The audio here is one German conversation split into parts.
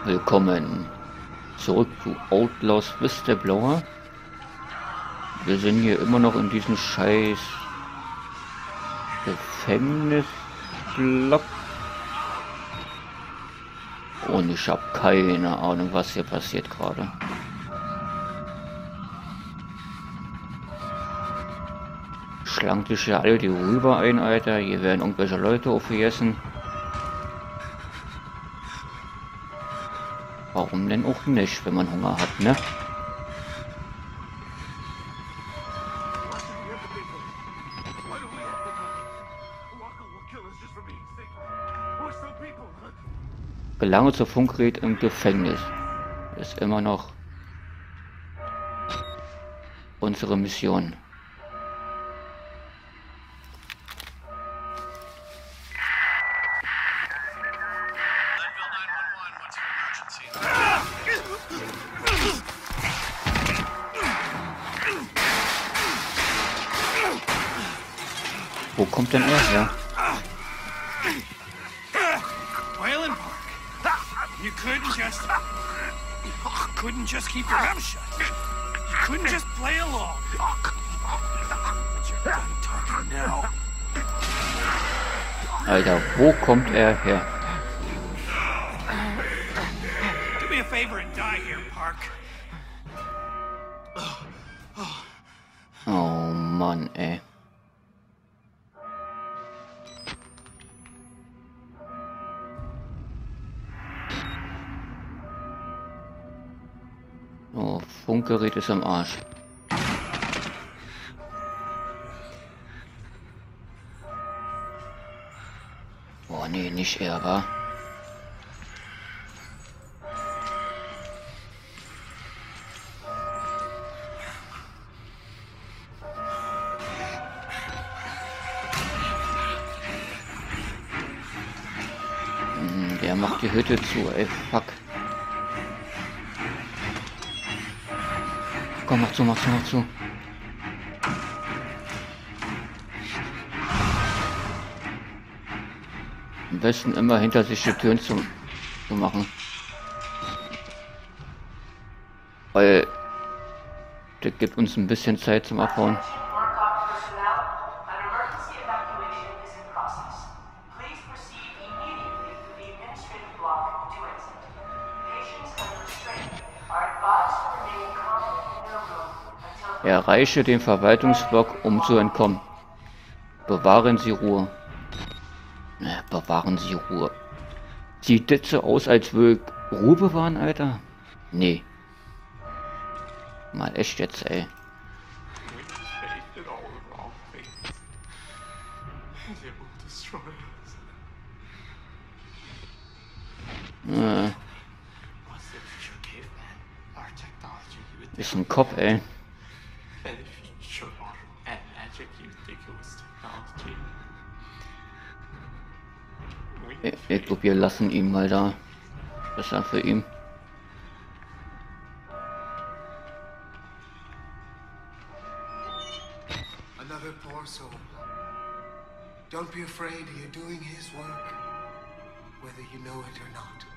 Willkommen zurück zu Outlaws Whistleblower. Wir sind hier immer noch in diesem scheiß Gefängnisblock. Und ich habe keine Ahnung, was hier passiert gerade. Schlank dich ja alle die rüber ein, Alter. Hier werden irgendwelche Leute aufgegessen. Warum denn auch nicht, wenn man Hunger hat, ne? Gelange zur Funkgerät im Gefängnis. Ist immer noch unsere Mission. Wo kommt denn er her? Wayland Park. You couldn't just keep your mouth shut. You couldn't just play along. But you're done talking now. Alter, wo kommt er her? Do me a favor and die here, Park. Oh Mann, ey. Oh, Funkgerät ist am Arsch. Oh nee, nicht er, wa? Der macht die Hütte zu, ey, fuck. Komm, mach zu, mach zu, mach zu. Am besten immer hinter sich die Türen zu machen. Weil das gibt uns ein bisschen Zeit zum Abhauen. Erreiche den Verwaltungsblock, um zu entkommen. Bewahren Sie Ruhe. Bewahren Sie Ruhe. Sieht das so aus, als würde ich Ruhe bewahren, Alter? Nee. Mal echt jetzt, ey. Ist ein Kopf, ey. Ich glaube, wir lassen ihn mal da. Besser für ihn. Another poor soul. Don't be afraid, you're doing his work, whether you know it or not.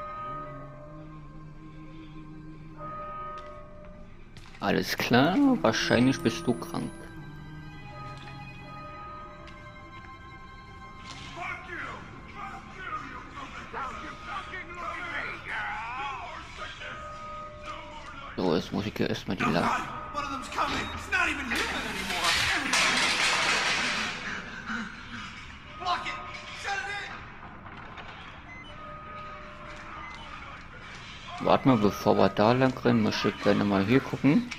Alles klar, wahrscheinlich bist du krank. So, jetzt muss ich hier erstmal die Lage. Warte mal, bevor wir da lang rennen, muss ich gerne mal hier gucken.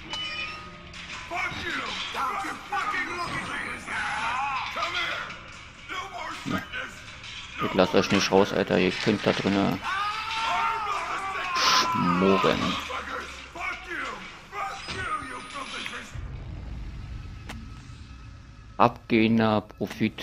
Ja. Ich lasse euch nicht raus, Alter, ihr könnt da drinnen schmoren. Abgehender Profit.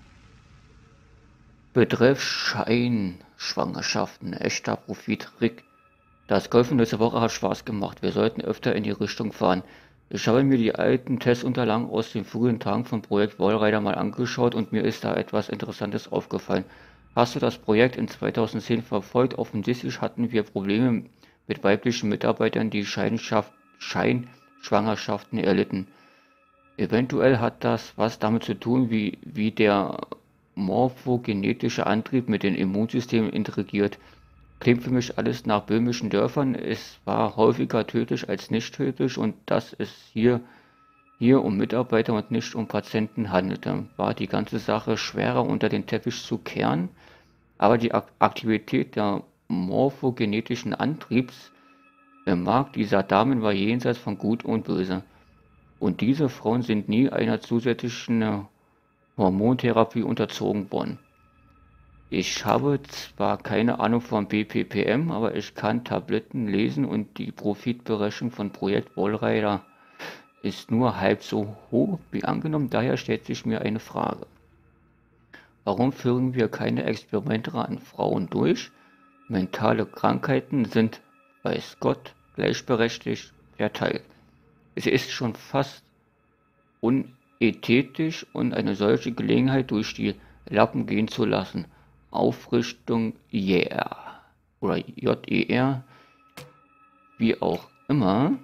Betreff Scheinschwangerschaften. Echter Profit. Rick. Das Golfen diese Woche hat Spaß gemacht. Wir sollten öfter in die Richtung fahren. Ich habe mir die alten Testunterlagen aus den frühen Tagen vom Projekt Wallrider mal angeschaut und mir ist da etwas Interessantes aufgefallen. Hast du das Projekt in 2010 verfolgt? Offensichtlich hatten wir Probleme mit weiblichen Mitarbeitern, die Scheinschwangerschaften erlitten. Eventuell hat das was damit zu tun, wie der morphogenetische Antrieb mit dem Immunsystem interagiert. Klingt für mich alles nach böhmischen Dörfern. Es war häufiger tödlich als nicht tödlich und dass es hier um Mitarbeiter und nicht um Patienten handelte, war die ganze Sache schwerer unter den Teppich zu kehren, aber die Aktivität der morphogenetischen Antriebs im Mark dieser Damen war jenseits von Gut und Böse. Und diese Frauen sind nie einer zusätzlichen Hormontherapie unterzogen worden. Ich habe zwar keine Ahnung von BPPM, aber ich kann Tabletten lesen und die Profitberechnung von Projekt Wallrider ist nur halb so hoch wie angenommen. Daher stellt sich mir eine Frage. Warum führen wir keine Experimente an Frauen durch? Mentale Krankheiten sind, weiß Gott, gleichberechtigt verteilt. Es ist schon fast unästhetisch und eine solche Gelegenheit durch die Lappen gehen zu lassen. Aufrichtung Yeah oder JER, wie auch immer.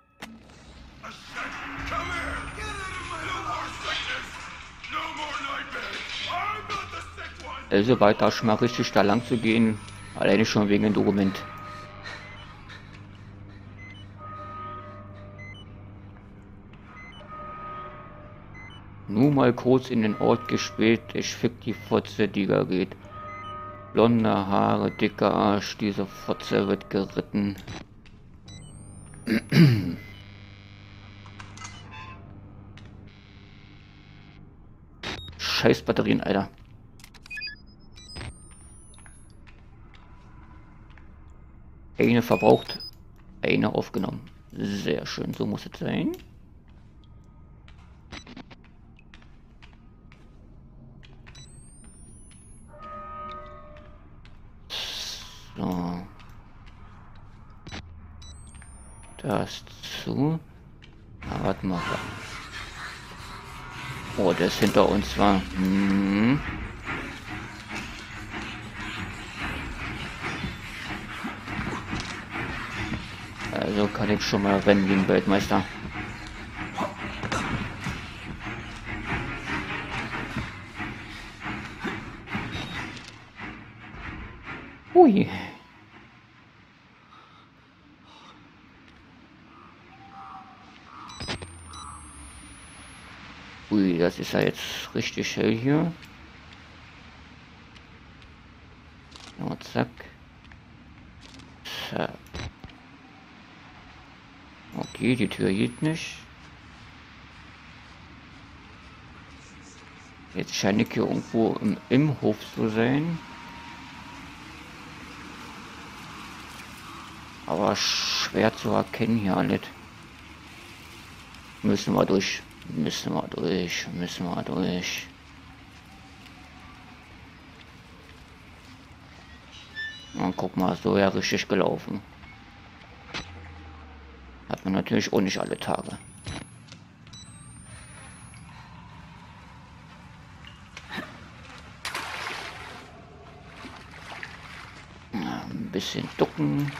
Also weiter schon mal richtig da lang zu gehen, alleine schon wegen dem Dokument. Nur mal kurz in den Ort gespielt, ich fick die Fotze, die da geht. Blonde Haare, dicker Arsch, diese Fotze wird geritten. Scheiß Batterien, Alter. Eine verbraucht, eine aufgenommen. Sehr schön, so muss es sein. So. Das zu. Na, warte mal. Oh, der ist hinter uns, war. Also kann ich schon mal rennen wie ein Weltmeister. Ui. Ui, das ist ja jetzt richtig hell hier. So, zack. Zack. Okay, die Tür geht nicht. Jetzt scheine ich hier irgendwo im Hof zu sein. Aber schwer zu erkennen hier alles. Müssen wir durch. Müssen wir durch. Und guck mal, so ja richtig gelaufen. Hat man natürlich auch nicht alle Tage. Ja, ein bisschen ducken.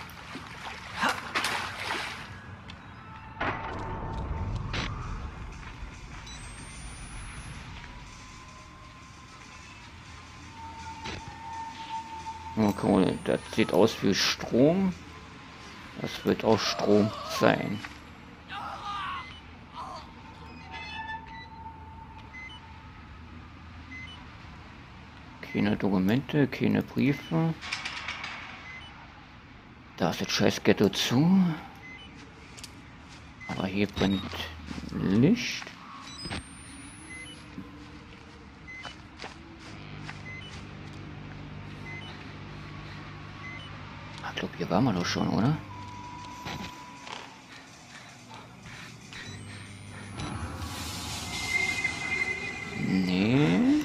Okay, das sieht aus wie Strom. Das wird auch Strom sein. Keine Dokumente, keine Briefe. Da ist das scheiß Ghetto zu. Aber hier brennt Licht. Ich glaube, hier waren wir doch schon, oder? Nee.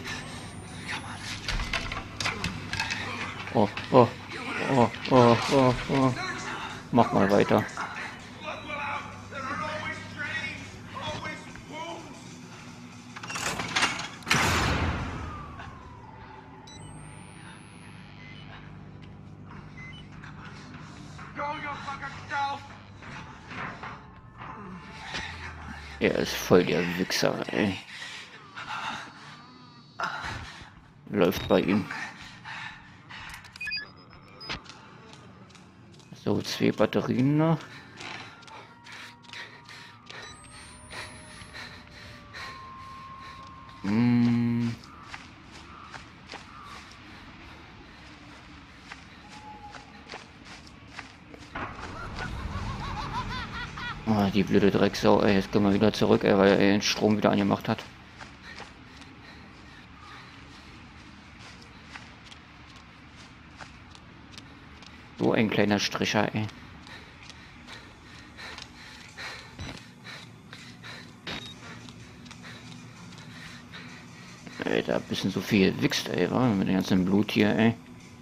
Oh. Mach mal weiter. Er ist voll der Wichser, ey. Läuft bei ihm. So, 2 Batterien noch. Oh, die blöde Drecksau, ey. Jetzt gehen wir wieder zurück, ey, weil er den Strom wieder angemacht hat. So ein kleiner Stricher, ey. Ey, da ein bisschen so viel wichst, ey, wa? Mit dem ganzen Blut hier, ey.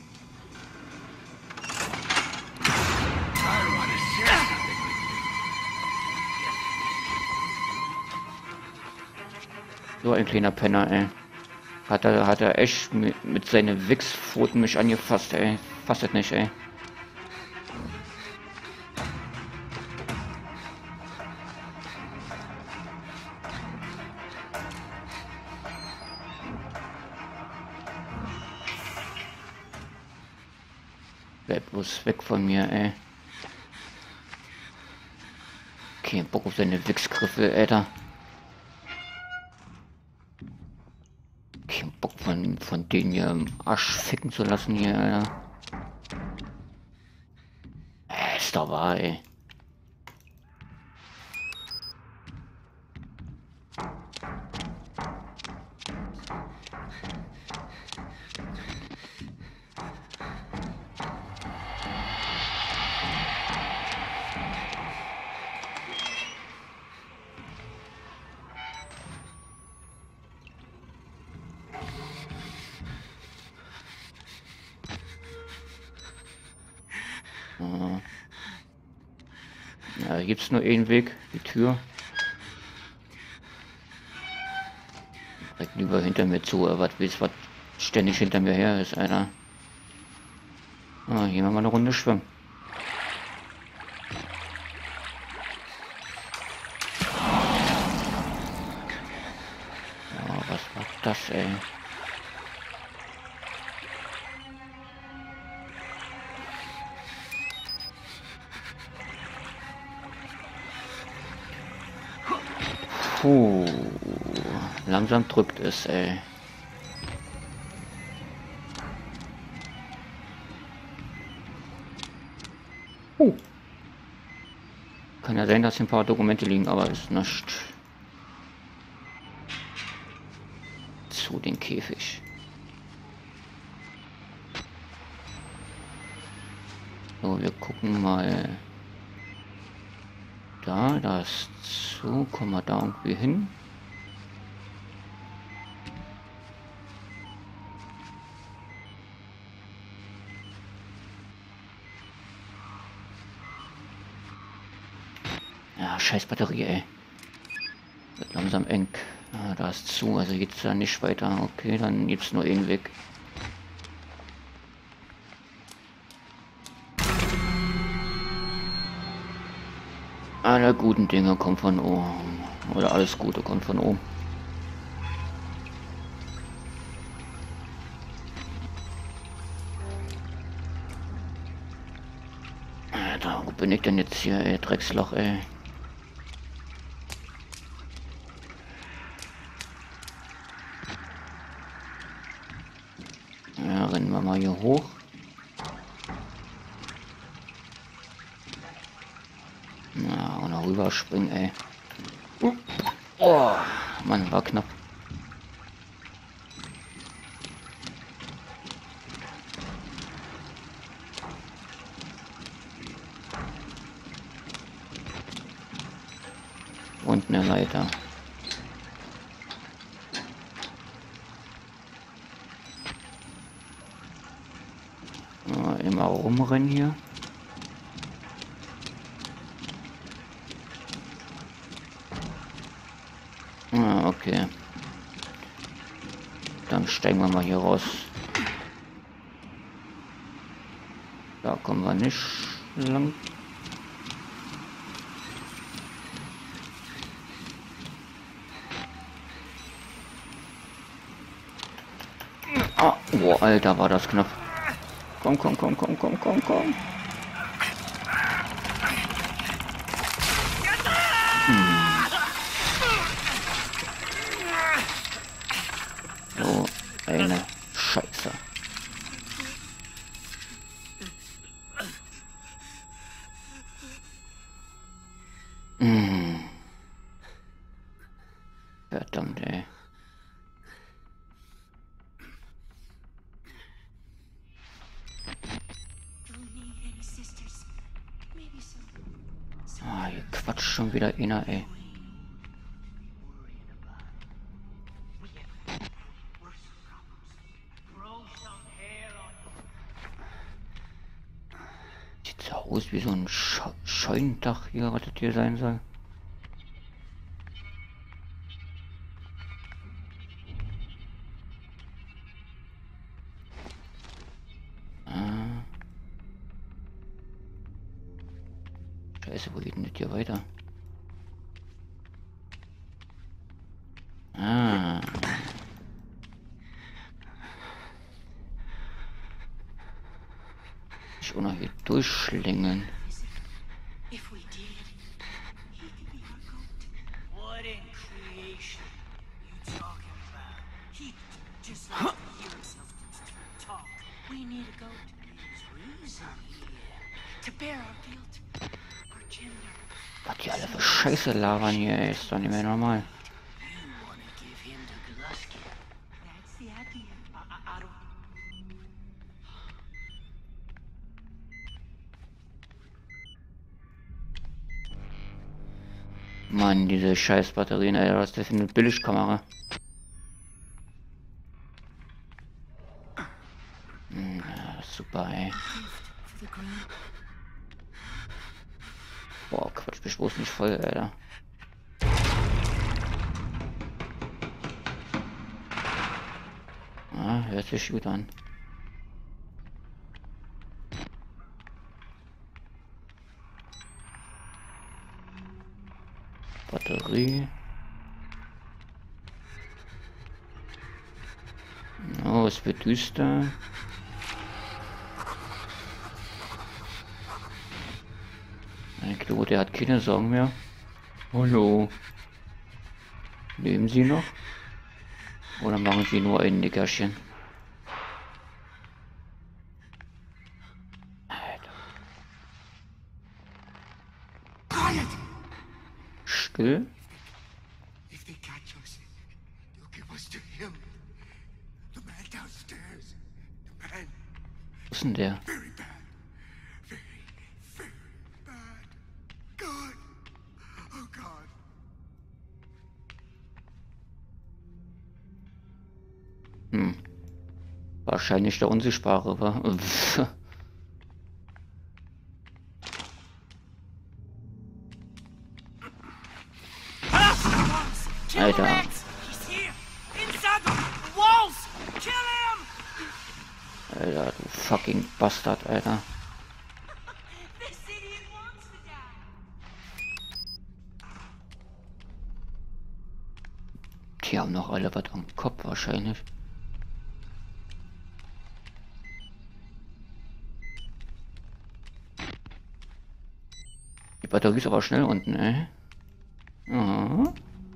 So ein kleiner Penner, ey. Hat er echt mit seinen Wichspfoten mich angefasst, ey. Fasst das nicht, ey. Bleib bloß weg von mir, ey. Kein Bock auf seine Wichsgriffe, Alter. Kein Bock von denen hier im Arsch ficken zu lassen hier, Alter. Ist doch wahr, ey. Ja, hier gibt's nur einen Weg, die Tür. Direkt lieber hinter mir zu, was willst, was ständig hinter mir her ist, Alter. Ah, hier mal eine Runde schwimmen. Oh, was war das, ey? Puh, langsam drückt es, ey. Kann ja sein, dass hier ein paar Dokumente liegen, aber ist nicht. Zu den Käfig. So, wir gucken mal. Da ist zu. Kommen wir da irgendwie hin? Ja, scheiß Batterie, ey. Wird langsam eng. Ja, da ist zu, also geht's da nicht weiter. Okay, dann gibt's nur einen Weg. Alle guten Dinge kommen von oben. Oder alles Gute kommt von oben. Alter, wo bin ich denn jetzt hier, ey? Drecksloch, ey. Ja, rennen wir mal hier hoch. Na, und noch rüberspringen, ey. Oh, Mann, war knapp. Und eine Leiter. Immer rumrennen hier. Ah, okay. Dann steigen wir mal hier raus. Da kommen wir nicht. lang. Ah, oh, Alter, war das knapp. Komm, komm, komm, komm, komm, komm, komm. So, eine Scheiße. Verdammt, ey. Ah, hier quatscht schon wieder einer, ey. Sieht so aus wie so ein Scheunendach hier, was das hier sein soll. Ah. Scheiße, wo geht denn das hier weiter? Ah. Ich auch noch hier durchschlängeln. If we did, he could be our goat. What in creation you talking about? He just likes to hear himself talk. We need a goat. There's reason here. To bear our guilt, our gender. Was die alle für Scheiße labern hier, ey. Ist doch nicht mehr normal. You want to give him to Glusky. That's the idea. I don't... Mann, diese scheiß Batterien, ey. Was ist das für eine Billigkamera? Ja, super, ey. For the queen. Boah, Quatsch, mich bloß nicht voll, Alter. Ah, hört sich gut an. Batterie. Oh, es wird düster. Mein Klo, der hat keine Sorgen mehr. Hallo. Leben Sie noch? Oder machen Sie nur ein Nickerchen? Alter. Quiet! Still? If they catch us, they'll give us to him. The man downstairs. The man. Wo ist denn der? Very bad. Very, very bad. God. Oh God. Wahrscheinlich der Unsichtbare, war. Alter. He's here! Inside the walls! Kill him! Alter, du fucking Bastard, Alter. This idiot wants to die. Die haben noch alle was am Kopf wahrscheinlich. Die Batterie ist aber schnell unten, ey. Ja.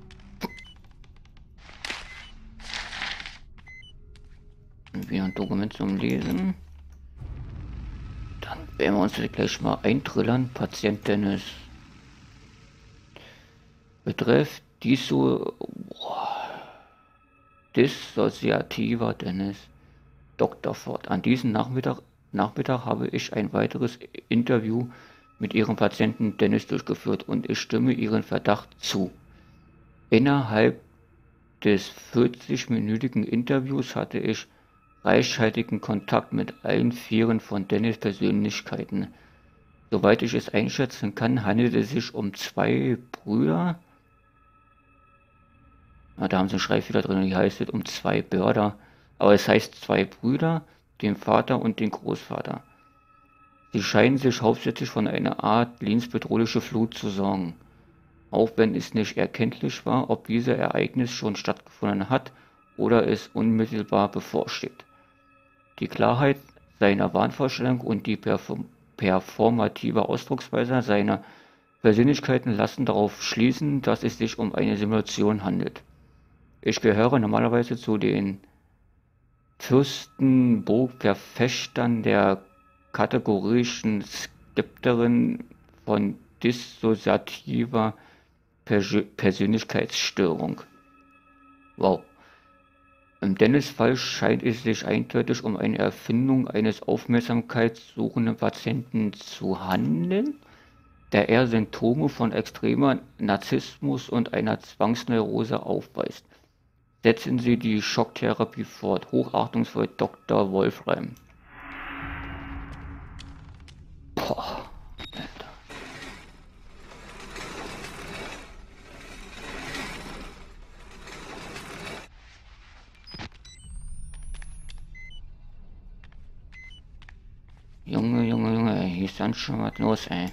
Wieder ein Dokument zum Lesen. Dann werden wir uns gleich mal eintrillern. Patient Dennis. Betreff dissoziativer Dennis. Dr. Ford. An diesem Nachmittag habe ich ein weiteres Interview mit Ihrem Patienten Dennis durchgeführt und ich stimme Ihren Verdacht zu. Innerhalb des 40-minütigen Interviews hatte ich reichhaltigen Kontakt mit allen 4 von Dennis Persönlichkeiten. Soweit ich es einschätzen kann, handelt es sich um 2 Brüder. Na, da haben sie einen Schreibfehler drin, hier heißt es um 2 Brüder. Aber es heißt 2 Brüder, den Vater und den Großvater. Sie scheinen sich hauptsächlich von einer Art lebensbedrohliche Flut zu sorgen, auch wenn es nicht erkenntlich war, ob dieses Ereignis schon stattgefunden hat oder es unmittelbar bevorsteht. Die Klarheit seiner Wahnvorstellung und die performative Ausdrucksweise seiner Persönlichkeiten lassen darauf schließen, dass es sich um eine Simulation handelt. Ich gehöre normalerweise zu den Fürstenburg-Verfechtern der kategorischen Skepterin von dissoziativer Persönlichkeitsstörung. Wow. Im Dennis' Fall scheint es sich eindeutig um eine Erfindung eines aufmerksamkeitssuchenden Patienten zu handeln, der er Symptome von extremer Narzissmus und einer Zwangsneurose aufweist. Setzen Sie die Schocktherapie fort. Hochachtungsvoll Dr. Wolfram. Boah, Alter. Junge, hier ist dann schon was los, ey.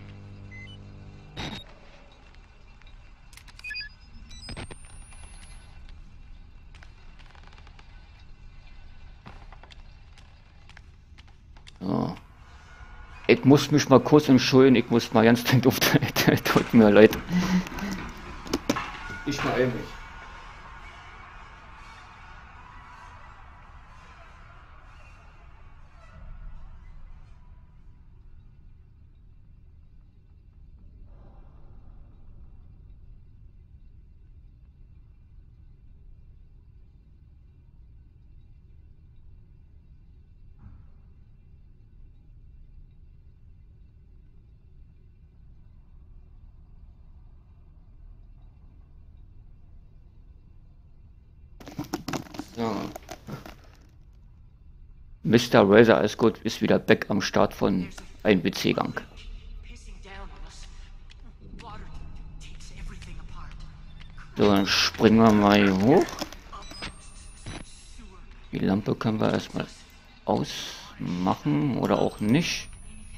So. Ich muss mich mal kurz entschuldigen, ich muss mal ganz dringend auf der tut mir leid. Ich beeil mich. So. Mr. Razor Ascot ist wieder back am Start von einem WC-Gang. So, dann springen wir mal hier hoch. Die Lampe können wir erstmal ausmachen oder auch nicht.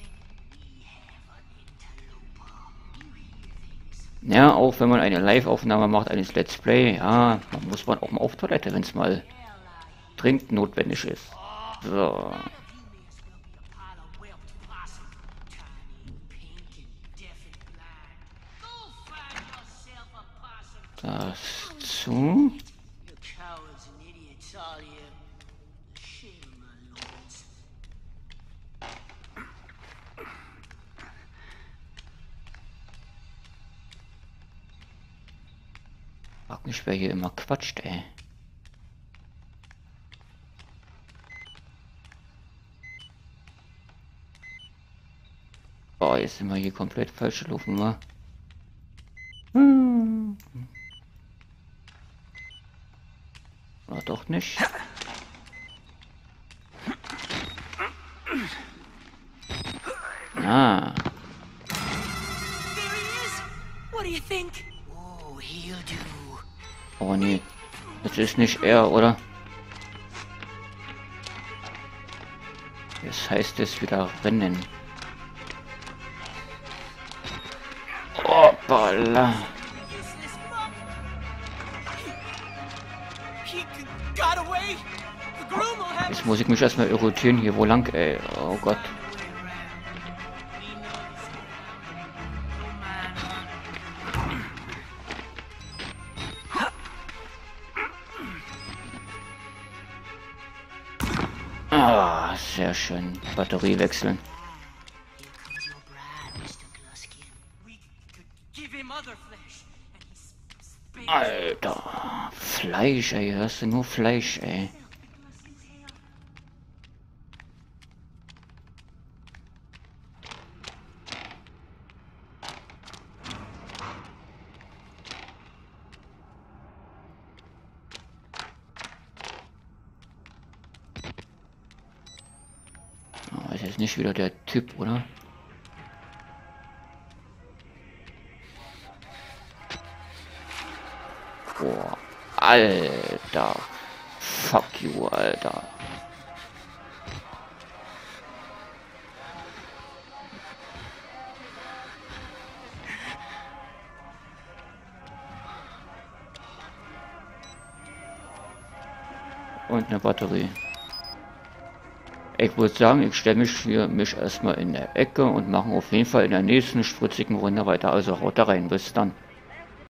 Ja, auch wenn man eine Live-Aufnahme macht, eines Let's Play, ja, dann muss man auch mal auf Toilette, wenn es mal dringend notwendig ist. So. Das zu. Frag mich, wer hier immer quatscht, ey. Boah, jetzt sind wir hier komplett falsch gelaufen, wa? Oder doch nicht? Ah. Oh nee, das ist nicht er, oder? Jetzt heißt es wieder rennen. Hoppala. Jetzt muss ich mich erstmal irritieren hier, wo lang, ey. Oh Gott. Ah, sehr schön. Batterie wechseln. Alter, Fleisch, ey, hörst du nur Fleisch, ey. Oh, ist jetzt nicht wieder der Typ, oder? Boah, Alter. Fuck you, Alter. Und eine Batterie. Ich würde sagen, ich stelle mich erstmal in der Ecke und mache auf jeden Fall in der nächsten spritzigen Runde weiter. Also haut da rein, bis dann.